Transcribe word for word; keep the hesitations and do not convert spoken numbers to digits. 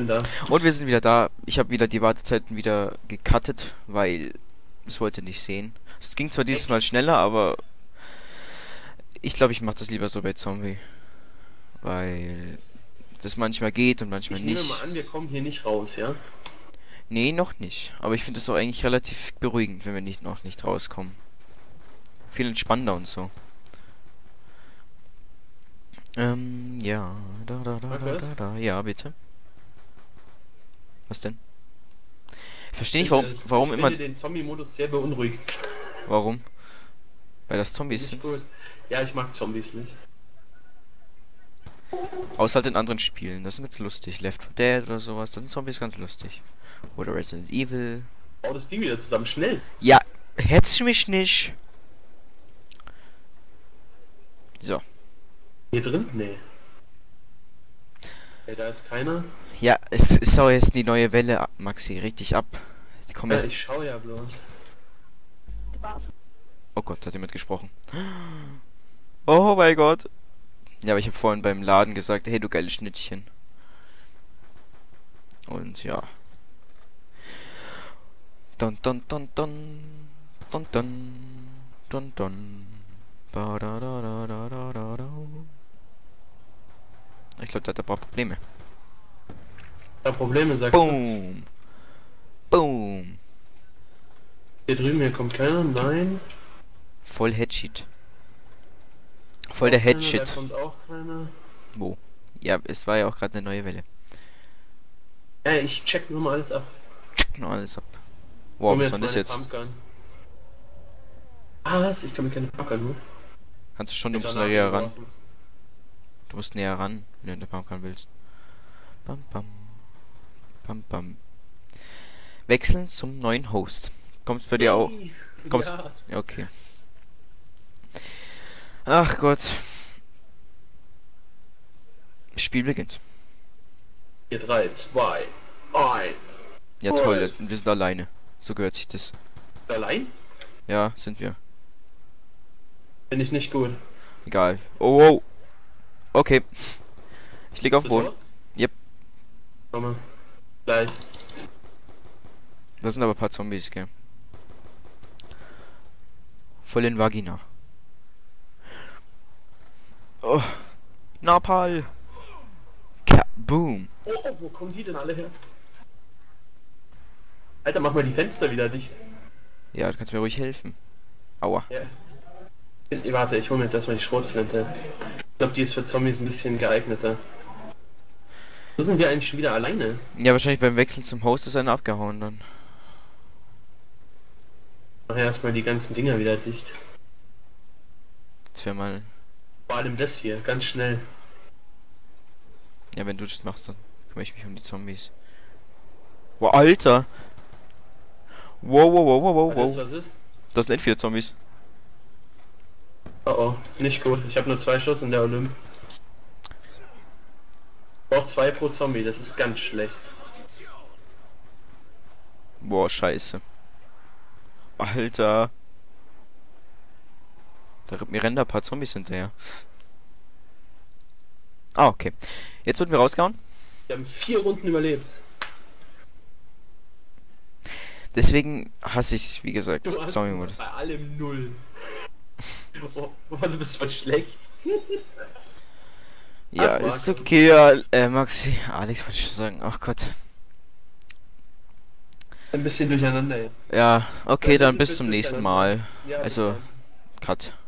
bin da. Und wir sind wieder da. Ich habe wieder die Wartezeiten wieder gecuttet, weil es wollte nicht sehen. Es ging zwar dieses Mal schneller, aber ich glaube, ich mache das lieber so bei Zombie. Weil das manchmal geht und manchmal Ich nehme nicht. mal an, wir kommen hier nicht raus, ja? Nee, noch nicht. Aber ich finde es auch eigentlich relativ beruhigend, wenn wir nicht noch nicht rauskommen. Viel entspannender und so. Ähm, ja. Da, da, da, da, da, da. Ja, bitte. Was denn? Ich verstehe nicht, warum, Ich warum immer... finde den Zombie-Modus sehr beunruhigend. Warum? Weil das Zombies Nicht sind. gut. Ja, ich mag Zombies nicht. Außer halt in anderen Spielen. Das ist ganz lustig. Left four Dead oder sowas. Das sind Zombies ganz lustig. Oder Resident Evil. Bau das Ding wieder zusammen, schnell. Ja, hetz mich nicht. So. Hier drin? Nee. Ey, da ist keiner. Ja, es ist auch jetzt die neue Welle, ab, Maxi. Richtig ab. Die kommen Ja, erst... ich schau ja bloß. Oh Gott, hat jemand gesprochen. Oh mein Gott. Ja, aber ich habe vorhin beim Laden gesagt, hey du geiles Schnittchen. Und ja. Dun dun dun dun. Dun dun. Dun dun. Ba da da da da da da da. Ich glaube, der hat ein paar Probleme. Da Probleme, sagst du? Boom. Boom. Hier drüben, hier kommt keiner. Nein. Voll Headshit. Voll der Auch keiner, Headshit. Da kommt auch keiner. Wo? Ja, es war ja auch gerade eine neue Welle. Ja, ich check nur mal alles ab. Check noch alles ab. Hol Wow, mir was war das meine jetzt? Pumpgun. Ah, was? Ich kann mir keine Pumpgun holen. Kannst du schon, du Mit musst Granaten näher ran. geworfen. Du musst näher ran, wenn du eine Pumpgun willst. Bam, bam. Bam, bam. Wechseln zum neuen Host. Kommt's bei dir auch? Hey, Kommt's? Ja. Ja, okay. Ach Gott. Das Spiel beginnt. Hier drei, zwei, eins. Ja toll, wir sind alleine. So gehört sich das. Allein? Ja, sind wir. Bin ich nicht gut. Egal. Oh, oh. Okay. Ich lieg auf dem Bist du Boden. tot? Yep. Komme. Gleich. Das sind aber ein paar Zombies, gell. Voll in Vagina. Oh. Napal. Boom. Oh, oh, wo kommen die denn alle her? Alter, mach mal die Fenster wieder dicht. Ja, du kannst mir ruhig helfen. Aua. Ja. Ich, warte, ich hole mir jetzt erstmal die Schrotflinte. Ich glaube, die ist für Zombies ein bisschen geeigneter. Wo sind wir eigentlich schon wieder alleine? Ja, wahrscheinlich beim Wechsel zum Host ist einer abgehauen dann. Mach erstmal die ganzen Dinger wieder dicht. Das wäre mal... Vor allem das hier, ganz schnell. Ja, wenn du das machst, dann kümmere ich mich um die Zombies. Wow, Alter! Wow, wow, wow, wow, wow, Alles, wow. was ist? Das sind nicht viele Zombies. Oh oh, nicht gut. Ich habe nur zwei Schuss in der Olymp. Braucht zwei pro Zombie, das ist ganz schlecht. Boah, scheiße. Alter. Da mir rennen da ein paar Zombies hinterher. Ah, okay. Jetzt wird mir rausgehauen. Wir haben vier Runden überlebt. Deswegen hasse ich, wie gesagt, Du hast Zombie-Modus. bei allem null. Oh, oh, du bist voll schlecht. Ja, Ach, ist Marco. okay, ja, äh, Maxi. Alex wollte ich schon sagen. Ach Gott. Ein bisschen durcheinander jetzt. Ja, okay, Ja, dann bitte, bis zum bitte, nächsten durcheinander. Mal. Ja, bis Also, dann. Cut.